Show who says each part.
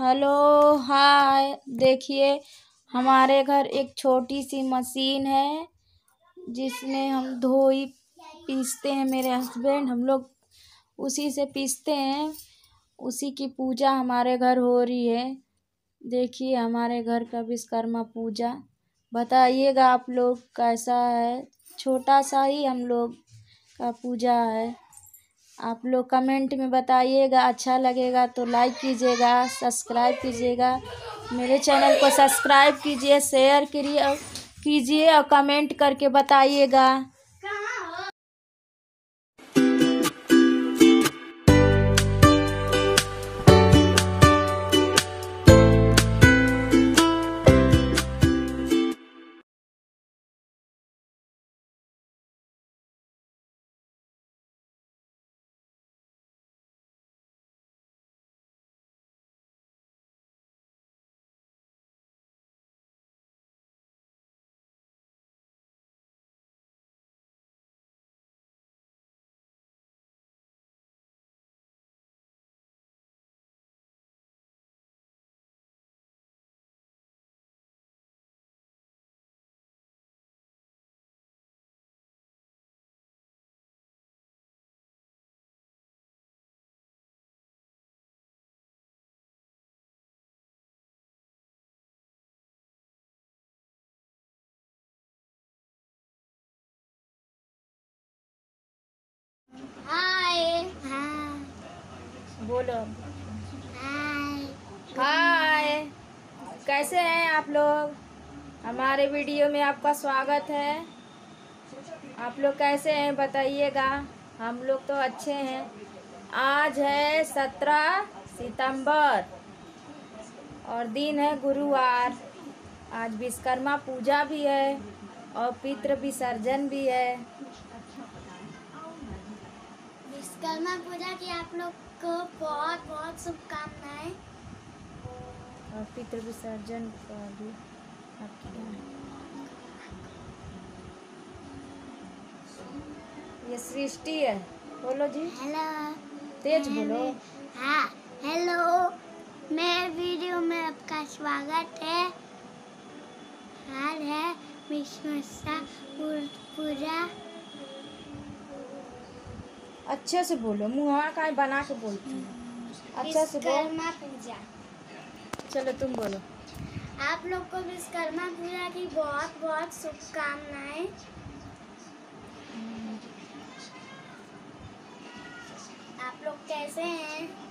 Speaker 1: Hello hi. देखिए, हमारे घर एक छोटी सी मशीन है जिसमें हम धोई पीसते हैं। मेरे हस्बैंड हम लोग उसी से पीसते हैं। उसी की पूजा हमारे घर हो रही है। देखिए हमारे घर का विश्वकर्मा पूजा। बताइएगा आप लोग कैसा है। छोटा सा ही हम लोग का पूजा है। आप लोग कमेंट में बताइएगा। अच्छा लगेगा तो लाइक कीजिएगा, सब्सक्राइब कीजिएगा। मेरे चैनल को सब्सक्राइब कीजिए, शेयर कीजिए और कमेंट करके बताइएगा।
Speaker 2: हाय
Speaker 1: बोलो
Speaker 2: हाय
Speaker 1: हाय। कैसे हैं आप लोग। हमारे वीडियो में आपका स्वागत है। आप लोग कैसे हैं बताइएगा। हम लोग तो अच्छे हैं। आज है 17 सितंबर और दिन है गुरुवार। आज विश्वकर्मा पूजा भी है और पितृ विसर्जन भी है।
Speaker 2: विश्वकर्मा पूजा की आप लोग को बहुत बहुत शुभकामनाएं।
Speaker 1: और पितृ विसर्जन का भी आपके यहाँ। ये सृष्टि है। बोलो जी,
Speaker 2: हेलो
Speaker 1: तेज बोलो।
Speaker 2: हाँ हेलो, मेरे वीडियो में आपका स्वागत है। आज है विश्वकर्मा पूजा।
Speaker 1: अच्छे से बोलो, मुँह का बना के बोलती है। अच्छा से बोलो।
Speaker 2: विश्वकर्मा पूजा।
Speaker 1: चलो तुम बोलो।
Speaker 2: आप लोग को विश्वकर्मा पूजा की बहुत बहुत शुभकामनाएं। आप लोग कैसे हैं।